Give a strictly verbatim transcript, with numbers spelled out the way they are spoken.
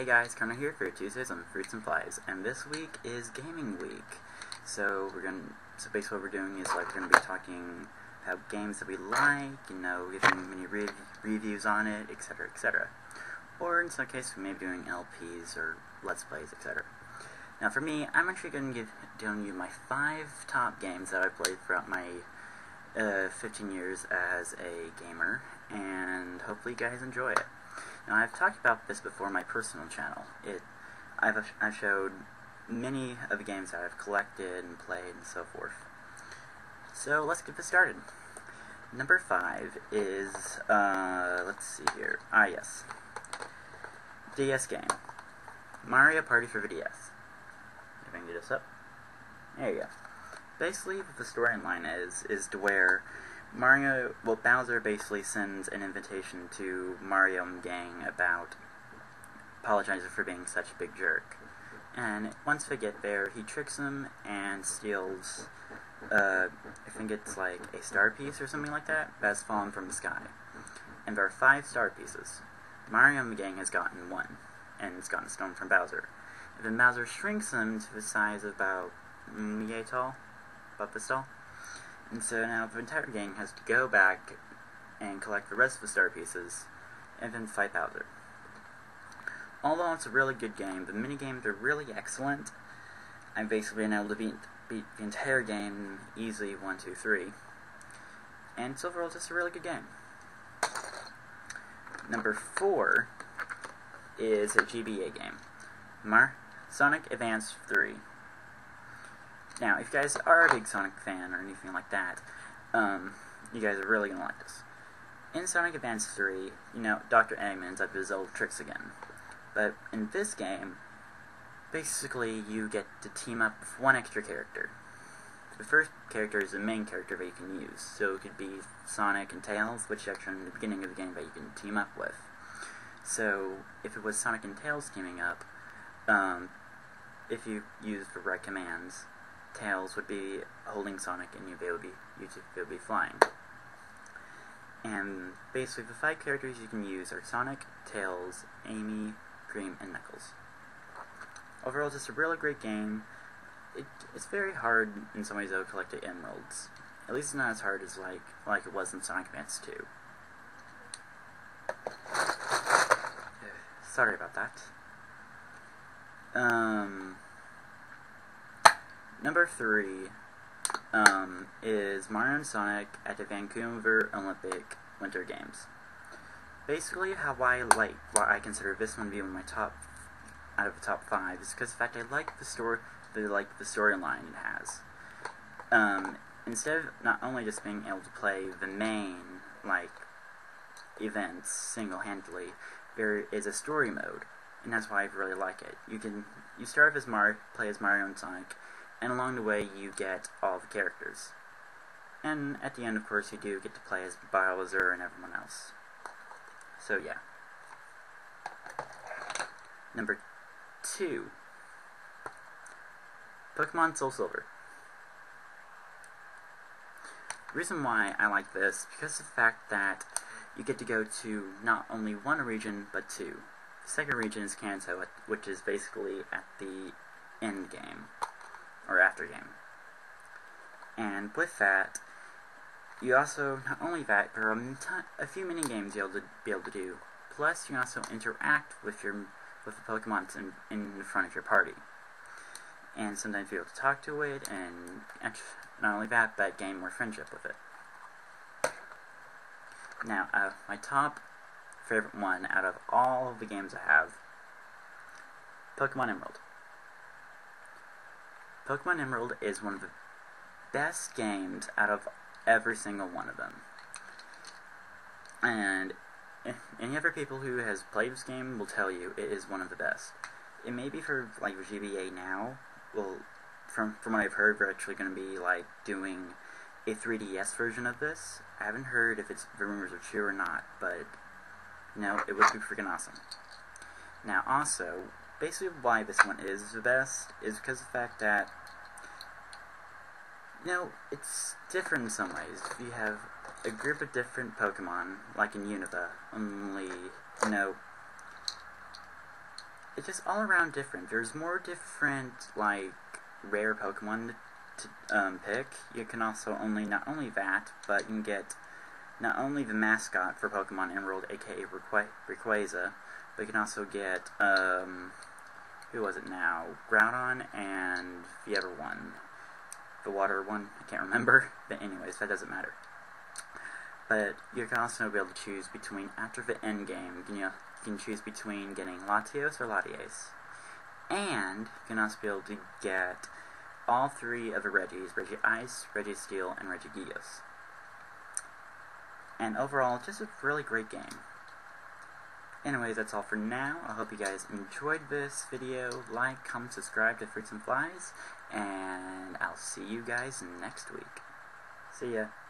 Hey guys, Connor here for Tuesdays on Fruits and Flies, and this week is gaming week. So we're gonna, so basically what we're doing is like we're gonna be talking about games that we like, you know, giving many re reviews on it, et cetera, et cetera. Or in some cases, we may be doing L Ps or Let's Plays, et cetera. Now for me, I'm actually gonna give telling you my five top games that I've played throughout my uh, fifteen years as a gamer, and hopefully you guys enjoy it. Now, I've talked about this before on my personal channel. It, I've, I've showed many of the games that I've collected and played and so forth. So, let's get this started. Number five is, uh, let's see here. Ah, yes. D S game. Mario Party for D S. If I can get this up. There you go. Basically, what the storyline is, is to where Mario, well, Bowser basically sends an invitation to Mario and gang about apologizing for being such a big jerk. And once they get there, he tricks them and steals, uh, I think it's like a star piece or something like that, that's fallen from the sky. And there are five star pieces. Mario and the gang has gotten one, and it's gotten stolen from Bowser. And then Bowser shrinks them to the size of about mm, yay tall, about this tall. And so now the entire gang has to go back and collect the rest of the star pieces, and then fight Bowser. Although it's a really good game, the minigames are really excellent. I've basically been able to beat, beat the entire game easily, one, two, three. And it's overall just a really good game. Number four is a G B A game. Mar Sonic Advance three. Now, if you guys are a big Sonic fan or anything like that, um, you guys are really going to like this. In Sonic Advance three, you know, Doctor Eggman's up to his old tricks again. But in this game, basically you get to team up with one extra character. The first character is the main character that you can use. So it could be Sonic and Tails, which are actually in the beginning of the game that you can team up with. So, if it was Sonic and Tails teaming up, um, if you use the right commands, Tails would be holding Sonic and you'd be able to be, you'd be, able to be flying. And basically the five characters you can use are Sonic, Tails, Amy, Dream, and Knuckles. Overall, it's just a really great game. It, it's very hard in some ways though to collect the emeralds. At least it's not as hard as like like it was in Sonic Advance two. Sorry about that. Um... Number three um, is Mario and Sonic at the Vancouver Olympic Winter Games. Basically, how I like, why I consider this one to be one of my top, out of the top five, is because of the fact I like the story, the like the storyline it has. Um, instead of not only just being able to play the main like events single-handedly, there is a story mode, and that's why I really like it. You can you start as Mario, play as Mario and Sonic. And along the way, you get all the characters. And at the end, of course, you do get to play as Bowser and everyone else. So, yeah. Number two. Pokemon Soul Silver. The reason why I like this, because of the fact that you get to go to not only one region, but two. The second region is Kanto, which is basically at the end game. Or after game. And with that, you also, not only that, there are a, a few mini games you'll be able to do. Plus, you can also interact with your with the Pokemon in, in front of your party. And sometimes be able to talk to it, and not only that, but gain more friendship with it. Now, uh, my top favorite one out of all of the games I have, Pokemon Emerald. Pokemon Emerald is one of the best games out of every single one of them. And any other people who has played this game will tell you it is one of the best. It may be for like G B A now. Well, from from what I've heard, we're actually going to be like doing a three D S version of this. I haven't heard if it's the rumors are true or not, but you know, it would be freaking awesome. Now, also, basically why this one is the best is because of the fact that, you know, it's different in some ways. You have a group of different Pokemon, like in Unova, only, you know, it's just all around different. There's more different, like, rare Pokemon to um, pick. You can also only, not only that, but you can get not only the mascot for Pokemon Emerald, aka Rayqu Rayquaza, but you can also get, um, who was it now? Groudon and the other one. The water one, I can't remember. But anyways, that doesn't matter. But you can also be able to choose between, after the end game, you, know, you can choose between getting Latios or Latias. And you can also be able to get all three of the Regis, Regice, Registeel, and Regigigas. And overall, just a really great game. Anyways, that's all for now. I hope you guys enjoyed this video. Like, comment, subscribe to Fruits and Flies, and I'll see you guys next week. See ya.